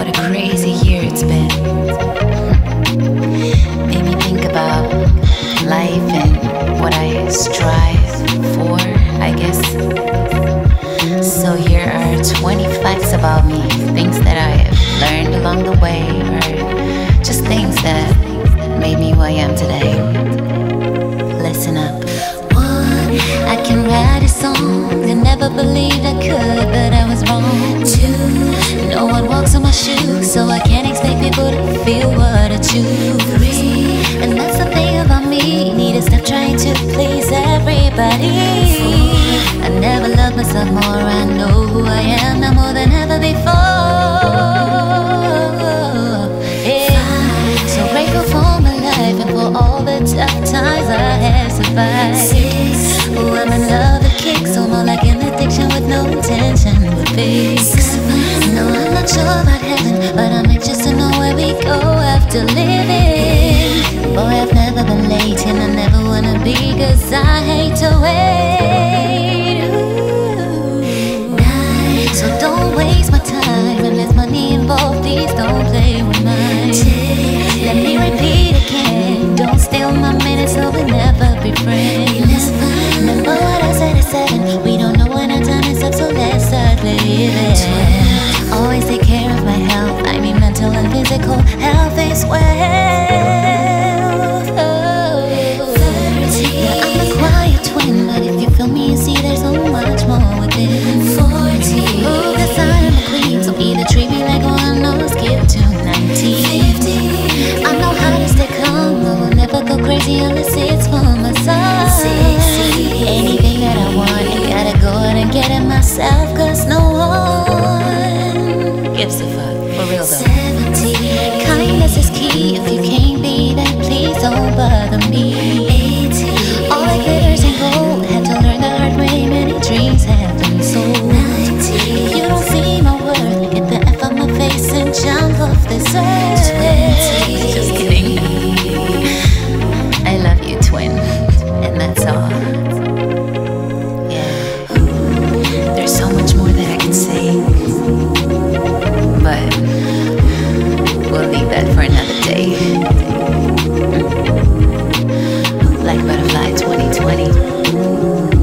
What a crazy year it's been. Made me think about life and what I strive for, I guess. So here are 20 facts about me, things that I have learned along the way, or just things that made me who I am today. Listen up. 1, I can write a song. I never believed I could, but I was wrong. 2, no one walks on my shoes, so I can't expect people to feel what I choose. 3, and that's the thing about me, need to stop trying to please everybody. 4, I never loved myself more, I know who I am now more than ever before. Yeah. So grateful for my life and for all the tough times I have survived. 6, oh, I'm in love with kicks, so more like an addiction with no intention to fix. 7, no, I'm not sure about heaven, but I'm anxious to know where we go after living. Boy, I've never been late and I never wanna be, cause I hate to wait. Ooh. 9, so don't waste my time when there's money involved, please don't play with mine. 10, let me repeat again, don't steal my minutes so we'll never be friends. 11, remember what I said at 7, we don't know when our time is up, so let's start living. 12, always take care of my health, I mean mental and physical health is wealth. 13, yeah, I'm a quiet twin, but if you feel me, you see there's so much more within. 14, ooh, cause I am a queen, so either treat me like one or skip to 19. 15, I know how to stay calm, I will never go crazy unless it's for my son. 16, anything that I want, I gotta go out and get it myself, cause no one gives a fuck, for real though. 17, kindness is key, if you can't be that, please don't bother me. 18, all that glitters and gold, had to learn the hard way, many dreams have been sold. 19, if you don't see my worth, get the F out my face and jump off this earth. 20, just kidding. I love you, twin, and that's all. Yeah, there's so much more that I can say, but we'll leave that for another day. Black Butterfly 2020.